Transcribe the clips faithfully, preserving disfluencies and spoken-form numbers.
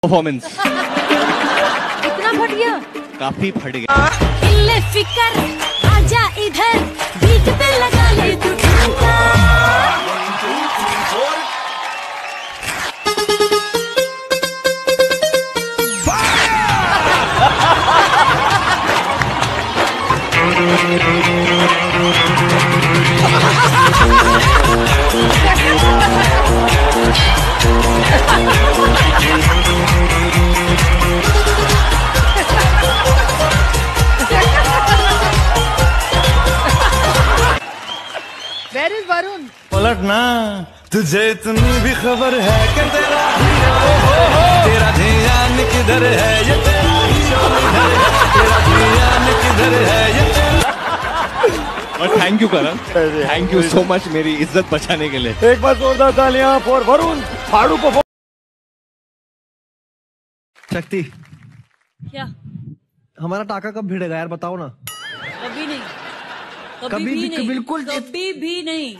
Performance इतना फट गया, काफी फट गया। हिल्ले फिकर आजा इधर, बीट पे लगा ले तू ठुमका। Where is Varun? पलटना तुझे इतनी भी खबर है कि तेरा तेरा ध्यान किधर है, ये तेरा ध्यान तेरा ध्यान किधर है, ये तेरा। और thank you Karan, thank you so much मेरी इज्जत बचाने के लिए। एक बार जोरदार तालियां फॉर वरुण फाड़ू को। शक्ति, क्या? हमारा टाका कब भिड़ेगा यार, बताओ ना। कभी नहीं, कभी, कभी भी भी, नहीं, बिल्कुल कभी भी नहीं।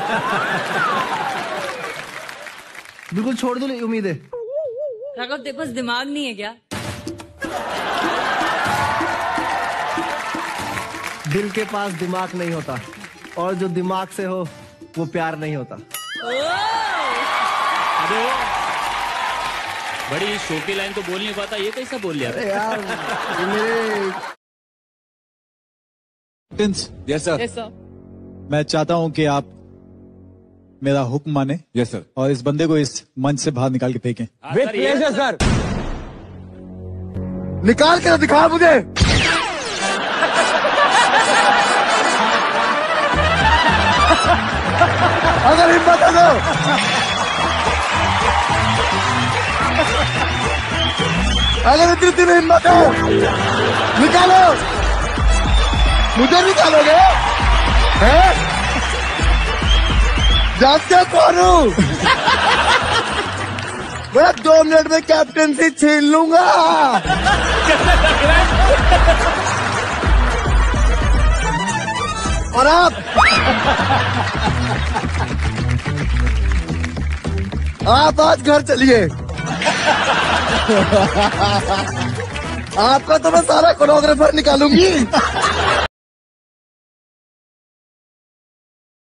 बिल्कुल छोड़ दो उम्मीदें। राघव तेरे पास दिमाग नहीं है क्या? दिल के पास दिमाग नहीं होता, और जो दिमाग से हो वो प्यार नहीं होता। अरे वो बड़ी शो की लाइन तो बोल नहीं पाता, ये कैसा बोल लिया? अरे यार ये मेरे यस सर। Yes sir. मैं चाहता हूं कि आप मेरा हुक्म माने। Yes sir. और इस बंदे को इस मंच से बाहर निकाल के फेंकें। With pleasure sir. निकाल के दिखा मुझे। अगर हिम्मत है तो अगर इतनी इतनी हिम्मत है निकालो, मुझे निकालोगे? हैं? जानते कौन हूँ? मैं दो मिनट में कैप्टनसी छीन लूंगा। और आप आप आज घर चलिए। आपका तो मैं सारा कोरियोग्राफर निकालूंगी।